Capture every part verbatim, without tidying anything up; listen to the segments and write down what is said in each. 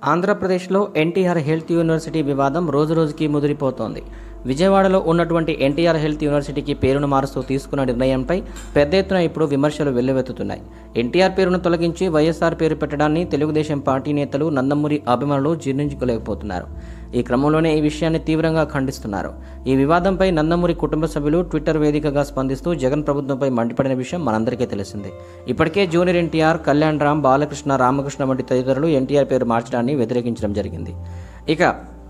ఆంధ్రప్రదేశ్లో NTR health university వివాదం రోజురోజుకి ముదిరిపోతోంది. విజయవాడలో ఉన్నటువంటి ఎన్టీఆర్ హెల్త్ యూనివర్సిటీకి పేరును మారుస్తూ తీసుకున్న నిర్ణయంపై పెద్ద ఎత్తున ఇప్పుడు విమర్శలు వెల్లువెత్తుతున్నాయి. ఎన్టీఆర్ పేరును తొలగించి వైఎస్ఆర్ పేరు పెట్టడాన్ని తెలుగుదేశం పార్టీ నేతలు, నందమూరి అభిమానులు జీర్ణించుకోలేకపోతున్నారు. ఈ క్రమంలోనే ఈ విషయాన్ని తీవ్రంగా ఖండిస్తున్నారు. ఈ వివాదంపై నందమూరి కుటుంబ సభ్యులు ట్విట్టర్ వేదికగా స్పందిస్తూ జగన్ ప్రభుత్వంపై మండిపడిన విషయం మనందరికీ తెలిసిందే. ఇప్పటికే జూనియర్ ఎన్టీఆర్, కళ్యాణ్ రామ్, బాలకృష్ణ, రామకృష్ణ వంటి తదితరులు ఎన్టీఆర్ పేరు మార్చడాన్ని వ్యతిరేకించడం జరిగింది. ఇక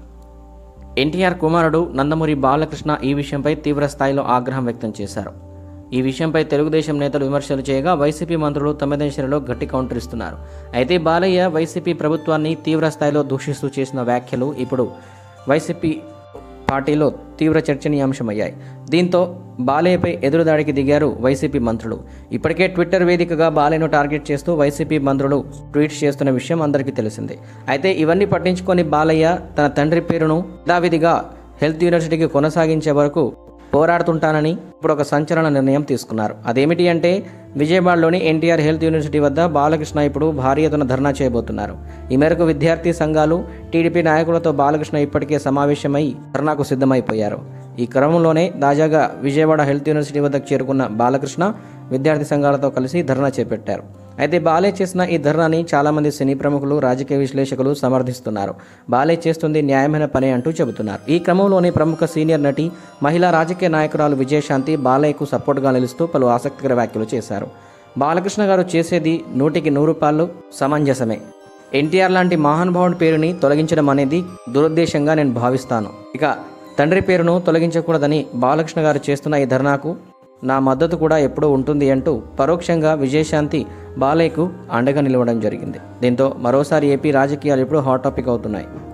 ఎన్టీఆర్ కుమారుడు నందమూరి బాలకృష్ణ ఈ విషయంపై తీవ్ర స్థాయిలో ఆగ్రహం వ్యక్తం చేశారు. ఈ విషయంపై తెలుగుదేశం నేతలు విమర్శలు చేయగా వైసీపీ మంత్రులు తమదైన శైలిలో గట్టి కౌంటర్ ఇస్తున్నారు. అయితే బాలయ్య వైసీపీ ప్రభుత్వాన్ని తీవ్ర స్థాయిలో దూషిస్తూ చేసిన వ్యాఖ్యలు ఇప్పుడు వైసీపీ పార్టీలో తీవ్ర చర్చనీయాంశమయ్యాయి. దీంతో బాలయ్యపై ఎదురుదాడికి దిగారు వైసీపీ మంత్రులు. ఇప్పటికే ట్విట్టర్ వేదికగా బాలయ్యను టార్గెట్ చేస్తూ వైసీపీ మంత్రులు ట్వీట్స్ చేస్తున్న విషయం అందరికీ తెలిసిందే. అయితే ఇవన్నీ పట్టించుకొని బాలయ్య తన తండ్రి పేరును యథావిధిగా హెల్త్ యూనివర్సిటీకి కొనసాగించే వరకు పోరాడుతుంటానని ఇప్పుడు ఒక సంచలన నిర్ణయం తీసుకున్నారు. అదేమిటి అంటే విజయవాడలోని ఎన్టీఆర్ హెల్త్ యూనివర్సిటీ వద్ద బాలకృష్ణ ఇప్పుడు భారీ ఎత్తున ధర్నా చేయబోతున్నారు. ఈ మేరకు విద్యార్థి సంఘాలు, టీడీపీ నాయకులతో బాలకృష్ణ ఇప్పటికే సమావేశమై ధర్నాకు సిద్ధమైపోయారు. ఈ క్రమంలోనే తాజాగా విజయవాడ హెల్త్ యూనివర్సిటీ వద్దకు చేరుకున్న బాలకృష్ణ విద్యార్థి సంఘాలతో కలిసి ధర్నా చేపట్టారు. అయితే బాలయ్య చేసిన ఈ ధర్నాని చాలామంది సినీ ప్రముఖులు, రాజకీయ విశ్లేషకులు సమర్థిస్తున్నారు. బాలయ్య చేస్తుంది న్యాయమైన పని అంటూ చెబుతున్నారు. ఈ క్రమంలోనే ప్రముఖ సీనియర్ నటి, మహిళా రాజకీయ నాయకురాలు విజయశాంతి బాలయ్యకు సపోర్టుగా నిలుస్తూ పలు ఆసక్తికర వ్యాఖ్యలు చేశారు. బాలకృష్ణ గారు చేసేది నూటికి నూరు రూపాయలు సమంజసమే. ఎన్టీఆర్ లాంటి మహానుభావుడి పేరుని తొలగించడం అనేది దురుద్దేశంగా నేను భావిస్తాను. ఇక తండ్రి పేరును తొలగించకూడదని బాలకృష్ణ గారు చేస్తున్న ఈ ధర్నాకు నా మద్దతు కూడా ఎప్పుడూ ఉంటుంది అంటూ పరోక్షంగా విజయశాంతి బాలయ్యకు అండగా నిలవడం జరిగింది. దీంతో మరోసారి ఏపీ రాజకీయాలు ఇప్పుడు హాట్ టాపిక్ అవుతున్నాయి.